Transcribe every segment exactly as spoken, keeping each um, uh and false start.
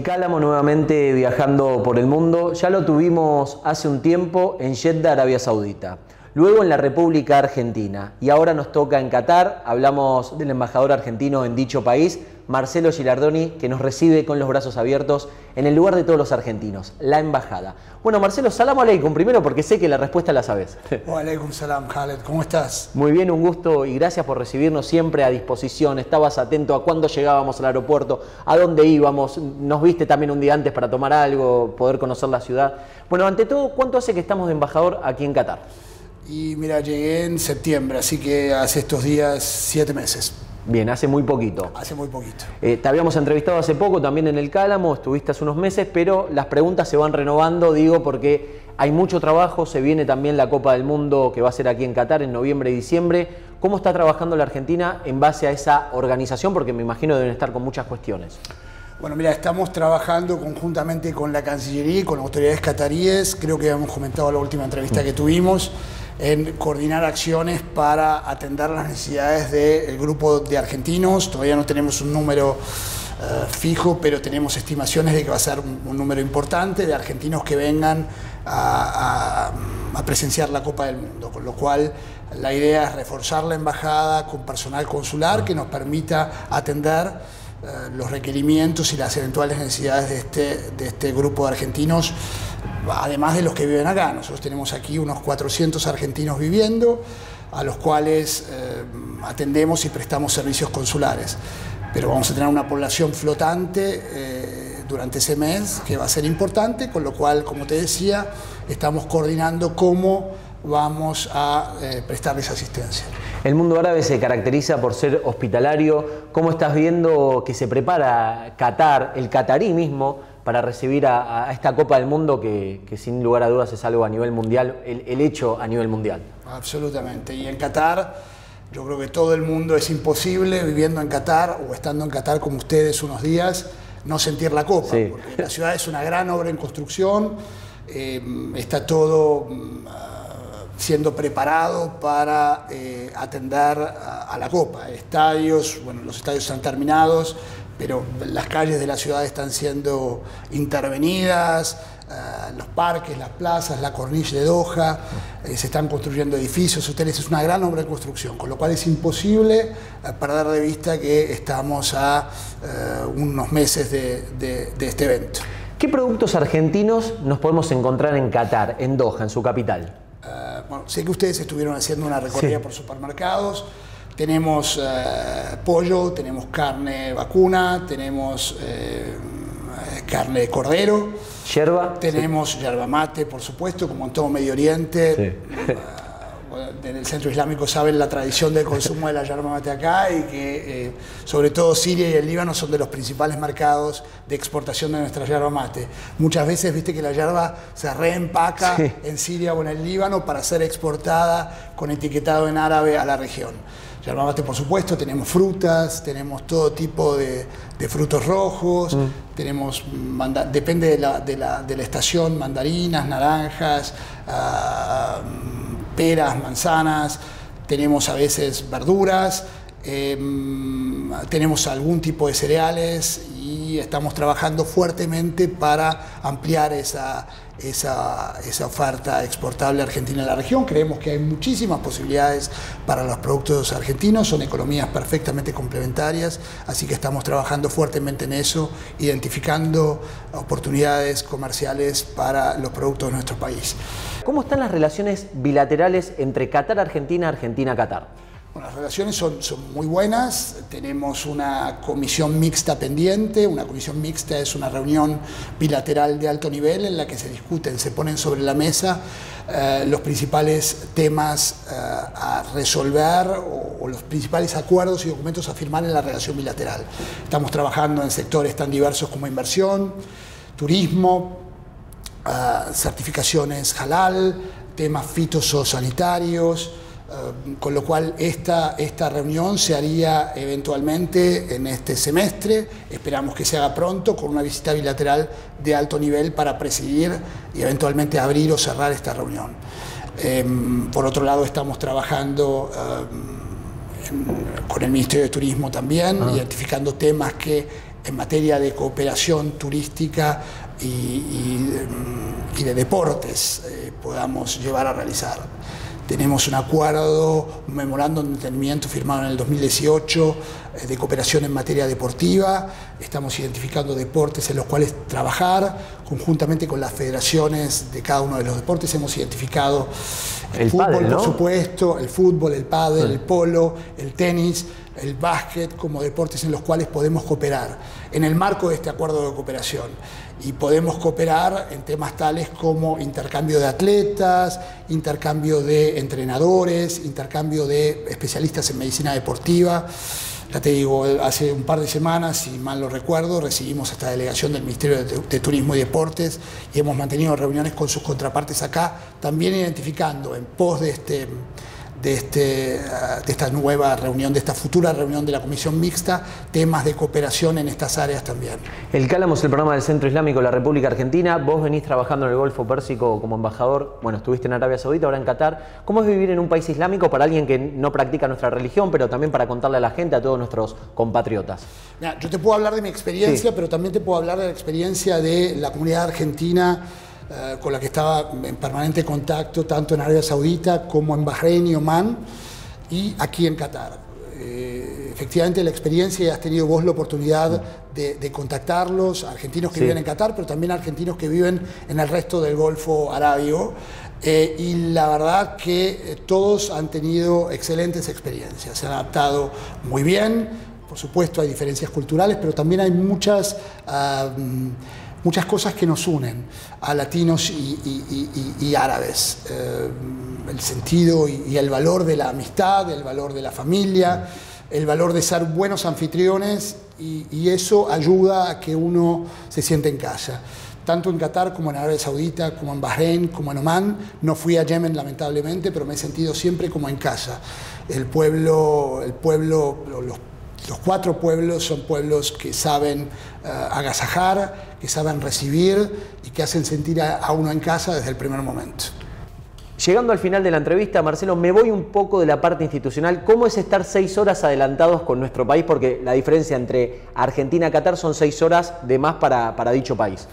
Cálamo nuevamente viajando por el mundo. Ya lo tuvimos hace un tiempo en Jeddah, Arabia Saudita. Luego en la República Argentina. Y ahora nos toca en Qatar. Hablamos del embajador argentino en dicho país, Marcelo Gilardoni, que nos recibe con los brazos abiertos en el lugar de todos los argentinos, la embajada. Bueno, Marcelo, salam aleikum primero, porque sé que la respuesta la sabes. Wa aleikum salam, Khaled. ¿Cómo estás? Muy bien, un gusto y gracias por recibirnos siempre a disposición. Estabas atento a cuándo llegábamos al aeropuerto, a dónde íbamos. Nos viste también un día antes para tomar algo, poder conocer la ciudad. Bueno, ante todo, ¿cuánto hace que estamos de embajador aquí en Qatar? Y mira, llegué en septiembre, así que hace estos días siete meses. Bien, hace muy poquito. Hace muy poquito. Eh, te habíamos entrevistado hace poco también en el Cálamo, estuviste hace unos meses, pero las preguntas se van renovando, digo, porque hay mucho trabajo, se viene también la Copa del Mundo que va a ser aquí en Qatar en noviembre y diciembre. ¿Cómo está trabajando la Argentina en base a esa organización? Porque me imagino deben estar con muchas cuestiones. Bueno, mira, estamos trabajando conjuntamente con la Cancillería y con autoridades cataríes, creo que habíamos comentado en la última entrevista que tuvimos, en coordinar acciones para atender las necesidades del grupo de argentinos. Todavía no tenemos un número uh, fijo, pero tenemos estimaciones de que va a ser un, un número importante de argentinos que vengan a, a, a presenciar la Copa del Mundo, con lo cual la idea es reforzar la embajada con personal consular que nos permita atender uh, los requerimientos y las eventuales necesidades de este, de este grupo de argentinos, además de los que viven acá. Nosotros tenemos aquí unos cuatrocientos argentinos viviendo, a los cuales eh, atendemos y prestamos servicios consulares. Pero vamos a tener una población flotante eh, durante ese mes, que va a ser importante, con lo cual, como te decía, estamos coordinando cómo vamos a eh, prestarles asistencia. El mundo árabe se caracteriza por ser hospitalario. ¿Cómo estás viendo que se prepara Qatar, el catarí mismo, para recibir a, a esta Copa del Mundo que, que sin lugar a dudas es algo a nivel mundial, el, el hecho a nivel mundial? Absolutamente. Y en Qatar, yo creo que todo el mundo es imposible, viviendo en Qatar o estando en Qatar como ustedes unos días, no sentir la Copa. Sí. Porque la ciudad es una gran obra en construcción, eh, está todo uh, siendo preparado para eh, atender a, a la Copa. Estadios, bueno, los estadios están terminados, pero las calles de la ciudad están siendo intervenidas, uh, los parques, las plazas, la corniche de Doha, eh, se están construyendo edificios, hoteles, es una gran obra de construcción, con lo cual es imposible uh, perder de vista que estamos a uh, unos meses de, de, de este evento. ¿Qué productos argentinos nos podemos encontrar en Qatar, en Doha, en su capital? Uh, bueno, sé que ustedes estuvieron haciendo una recorrida sí. por supermercados. Tenemos eh, pollo, tenemos carne vacuna, tenemos eh, carne de cordero. ¿Yerba? Tenemos sí. yerba mate, por supuesto, como en todo Medio Oriente. Sí. Uh, en el centro islámico saben la tradición del consumo de la yerba mate acá y que eh, sobre todo Siria y el Líbano son de los principales mercados de exportación de nuestra yerba mate. Muchas veces viste que la yerba se reempaca sí. en Siria o en el Líbano para ser exportada con etiquetado en árabe a la región. Yerba mate, por supuesto, tenemos frutas, tenemos todo tipo de, de frutos rojos, mm. tenemos, depende de la, de, la, de la estación, mandarinas, naranjas, uh, peras, manzanas, tenemos a veces verduras, eh, tenemos algún tipo de cereales y estamos trabajando fuertemente para ampliar esa, esa, esa oferta exportable argentina en la región. Creemos que hay muchísimas posibilidades para los productos argentinos, son economías perfectamente complementarias, así que estamos trabajando fuertemente en eso, identificando oportunidades comerciales para los productos de nuestro país. ¿Cómo están las relaciones bilaterales entre Qatar-Argentina, Argentina-Qatar? Bueno, las relaciones son, son muy buenas, tenemos una comisión mixta pendiente. Una comisión mixta es una reunión bilateral de alto nivel en la que se discuten, se ponen sobre la mesa eh, los principales temas eh, a resolver o, o los principales acuerdos y documentos a firmar en la relación bilateral. Estamos trabajando en sectores tan diversos como inversión, turismo, eh, certificaciones halal, temas fitosanitarios. Uh, con lo cual esta, esta reunión se haría eventualmente en este semestre, esperamos que se haga pronto, con una visita bilateral de alto nivel para presidir y eventualmente abrir o cerrar esta reunión. Eh, por otro lado, estamos trabajando uh, en, con el Ministerio de Turismo también, ah. identificando temas que en materia de cooperación turística y, y, y de deportes eh, podamos llevar a realizar. Tenemos un acuerdo, un memorándum de entendimiento firmado en el dos mil dieciocho eh, de cooperación en materia deportiva. Estamos identificando deportes en los cuales trabajar conjuntamente con las federaciones de cada uno de los deportes. Hemos identificado el, el fútbol, pádel, ¿no? Por supuesto, el fútbol, el pádel, sí. el polo, el tenis, el básquet como deportes en los cuales podemos cooperar en el marco de este acuerdo de cooperación. Y podemos cooperar en temas tales como intercambio de atletas, intercambio de entrenadores, intercambio de especialistas en medicina deportiva. Ya te digo, hace un par de semanas, si mal lo recuerdo, recibimos esta delegación del Ministerio de, de Turismo y Deportes y hemos mantenido reuniones con sus contrapartes acá, también identificando en pos de este... De, este, de esta nueva reunión, de esta futura reunión de la Comisión Mixta, temas de cooperación en estas áreas también. El Cálamo es el programa del Centro Islámico de la República Argentina. Vos venís trabajando en el Golfo Pérsico como embajador, bueno, estuviste en Arabia Saudita, ahora en Qatar. ¿Cómo es vivir en un país islámico para alguien que no practica nuestra religión, pero también para contarle a la gente, a todos nuestros compatriotas? Mira, yo te puedo hablar de mi experiencia, sí. pero también te puedo hablar de la experiencia de la comunidad argentina Uh, con la que estaba en permanente contacto tanto en Arabia Saudita como en Bahrein y Omán y aquí en Qatar. Eh, efectivamente la experiencia, y has tenido vos la oportunidad de, de contactarlos, argentinos que sí. viven en Qatar, pero también argentinos que viven en el resto del Golfo Arábigo, eh, y la verdad que eh, todos han tenido excelentes experiencias, se han adaptado muy bien. Por supuesto hay diferencias culturales, pero también hay muchas uh, muchas cosas que nos unen a latinos y, y, y, y árabes. Eh, el sentido y, y el valor de la amistad, el valor de la familia, el valor de ser buenos anfitriones, y, y eso ayuda a que uno se sienta en casa. Tanto en Qatar como en Arabia Saudita, como en Bahrein, como en Omán. No fui a Yemen lamentablemente, pero me he sentido siempre como en casa. El pueblo, el pueblo los Los cuatro pueblos son pueblos que saben uh, agasajar, que saben recibir y que hacen sentir a, a uno en casa desde el primer momento. Llegando al final de la entrevista, Marcelo, me voy un poco de la parte institucional. ¿Cómo es estar seis horas adelantados con nuestro país? Porque la diferencia entre Argentina y Qatar son seis horas de más para, para dicho país.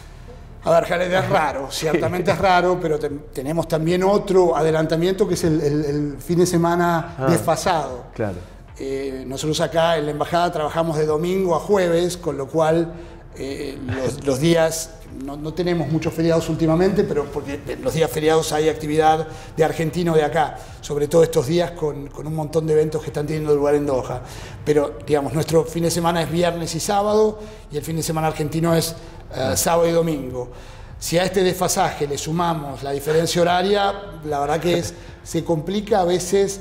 A ver, Jared, es raro, ciertamente es raro, pero te, tenemos también otro adelantamiento que es el, el, el fin de semana ah, desfasado. Claro. Eh, nosotros acá en la embajada trabajamos de domingo a jueves, con lo cual eh, los, los días, no, no tenemos muchos feriados últimamente, pero porque en los días feriados hay actividad de argentino de acá, sobre todo estos días con, con un montón de eventos que están teniendo lugar en Doha. Pero digamos, nuestro fin de semana es viernes y sábado y el fin de semana argentino es eh, sábado y domingo. Si a este desfasaje le sumamos la diferencia horaria, la verdad que es, se complica a veces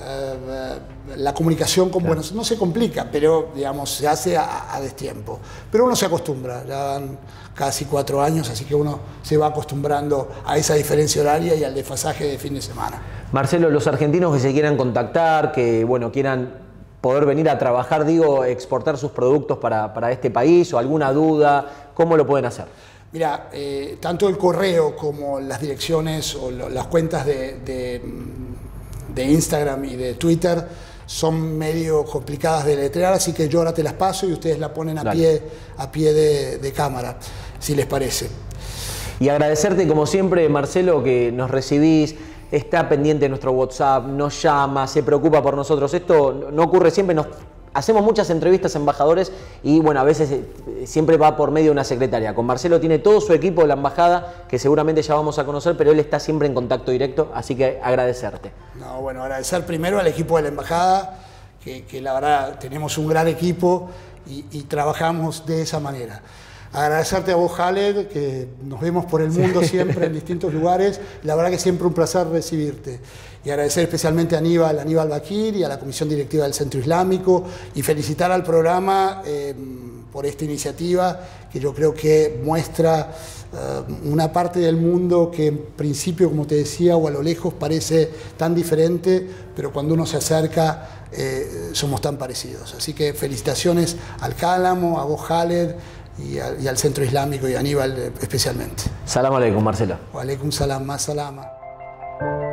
Uh, la comunicación con claro. Buenos no se complica, pero digamos se hace a, a destiempo. Pero uno se acostumbra, ya van casi cuatro años, así que uno se va acostumbrando a esa diferencia horaria y al desfasaje de fin de semana. Marcelo, los argentinos que se quieran contactar, que bueno quieran poder venir a trabajar, digo, exportar sus productos para, para este país o alguna duda, ¿cómo lo pueden hacer? Mira, eh, tanto el correo como las direcciones o lo, las cuentas de, de de Instagram y de Twitter son medio complicadas de letrear, así que yo ahora te las paso y ustedes la ponen a Dale. pie, a pie de, de cámara, si les parece. Y agradecerte como siempre, Marcelo, que nos recibís, está pendiente de nuestro WhatsApp, nos llama, se preocupa por nosotros. Esto no ocurre siempre, nos hacemos muchas entrevistas a embajadores y bueno, a veces siempre va por medio de una secretaria. Con Marcelo tiene todo su equipo de la embajada, que seguramente ya vamos a conocer, pero él está siempre en contacto directo, así que agradecerte. No, bueno, agradecer primero al equipo de la embajada, que, que la verdad tenemos un gran equipo y, y trabajamos de esa manera. Agradecerte a vos, Khaled, que nos vemos por el mundo siempre en distintos lugares. La verdad que siempre un placer recibirte. Y agradecer especialmente a Aníbal, a Aníbal Bakir y a la Comisión Directiva del Centro Islámico y felicitar al programa eh, por esta iniciativa que yo creo que muestra uh, una parte del mundo que en principio, como te decía, o a lo lejos parece tan diferente, pero cuando uno se acerca eh, somos tan parecidos. Así que felicitaciones al Cálamo, a vos, Khaled, y al, y al Centro Islámico y a Aníbal especialmente. Salam aleikum, Marcelo. Wa aleikum salam, más salama.